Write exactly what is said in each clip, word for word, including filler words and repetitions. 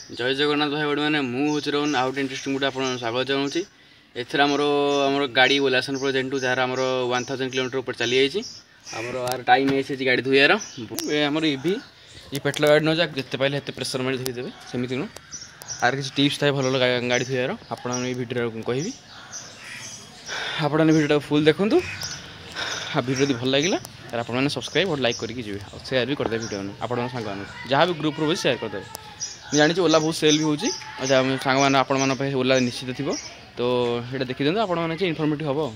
जय जगन्नाथ भाई बड़ी मैंने मुझे रोहन आउट इंटरेस्टिंग गोटे आप स्वागत चाहूँगी एथर आमर आमर गाड़ी ओलासन प्रेजेंट जार आमर वन थाउजेंड किलोमीटर ऊपर चली जाइए आमर आर टाइम है गाड़ी धोइबार आमर इभि ये पेट्रोल गाड़ी नजा जिते पाइले हेते प्रेसर मारी धोईदेवे सेमती नु आर किसी टिप्स थाए भल गाड़ी धोइबार आपण भिडियो कहबी आपण भिडियो फुल देखु आ भिडियो यदि भल लगे यार आपने सब्सक्राइब और लाइक करके जी और सेयार भी करदे भिडियो आपण सांग जहाँ भी ग्रुप रो सेयार करदे जानी ओला बहुत सेल भी होची सांग मैंने आपण मान ओला निश्चित थी तो ये देखी दिखाँ आपण मैंने इनफर्मेटिव हम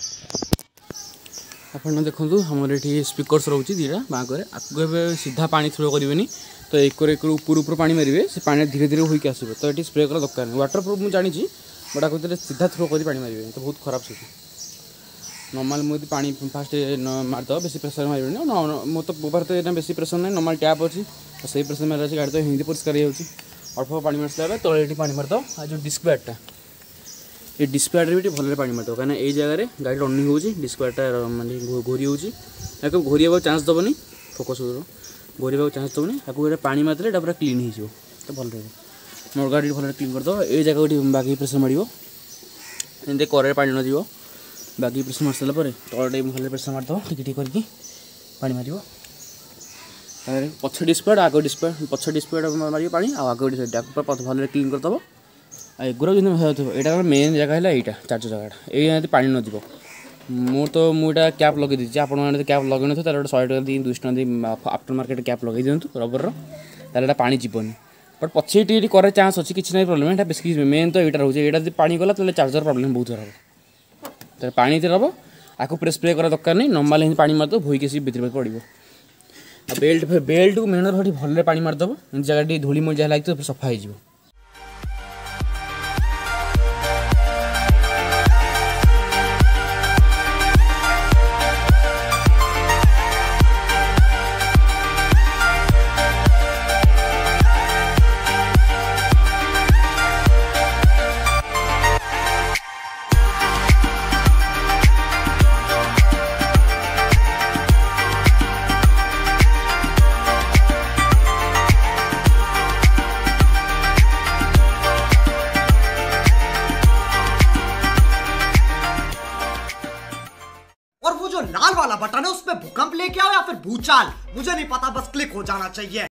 आपड़ देखूँ हमारे ये स्पीकर्स रोचे दीटा बाँकर आपको सीधा पानी थ्रो करेंगे तो एक एक ऊपर ऊपर पानी मारे से पानी धीरे धीरे होकर आसो तो ये स्प्रे कर दरकार नहीं वाटर प्रूफ मुझे जानी बट आपको सीधा थ्रो कर पानी मारे तो बहुत खराब से नॉर्मल मुझे पानी फास्ट मारद बेसी प्रेसर मारे मो तो मोबाइल तो यहाँ बेसी प्रेसर ना नॉर्मल टैप अच्छी तो सही प्रेसर मारे गाड़ी तो हिंदी परिष्कार अल्प पानी मारसा तो ये पानी मारद आ जो डिस्प्लेटा ये डिस्प्लेटा भी भल पानी मारद कहीं ये जगह गाड़ी रनिंग हो डिस्प्लेटा माने घोरी हो घोर चान्स दबनी फोकस घोर चान्स दबनी आपको पानी मारदे पूरा क्लीन हो तो भल रहे मोर गाड़ी भल क्लीन करद ये जगह गोटे बाकी प्रेसर मार एमती कर पानी न जीव बाकी प्रेसर मार सारा तले भल प्रेसर मारद टिके करके पानी मार पछ डिस्प्ले आग डिस्प्ले पछ डिस्प्ले मार पानी आग डिस्प्ले भल क्लीन करदब एगुरा जो यहाँ मेन जगह है यहाँ चार्ज जगह ये पानी न जीव मु तो मुझे कैप लगे दीजिए आपने कैप लगे न तो शहे टका दी दुश टाँग आफ्टर मार्केट कैप लगे दिखाँ रबर तार पानी जीवन बट पचे टी करे चान्स अच्छी किसी ना प्रोब्लेम है बेस मेन तो यहाँ रोचे यहाँ पानी गला तो चार्जर प्रोब्लेम बहुत हम तो पानी हम आपको प्रे स्प्रे करा दरकार नहीं नॉर्मल हिंदी पानी मारद भूक भितर पड़ो बेल्ट बेल्ट को मेहनत भाई भल पानी मारदब जगह धूली मुड़ी जहाँ लगे तो सफा हो और वो जो लाल वाला बटन है उस पे भूकंप लेके आओ या फिर भूचाल मुझे नहीं पता बस क्लिक हो जाना चाहिए।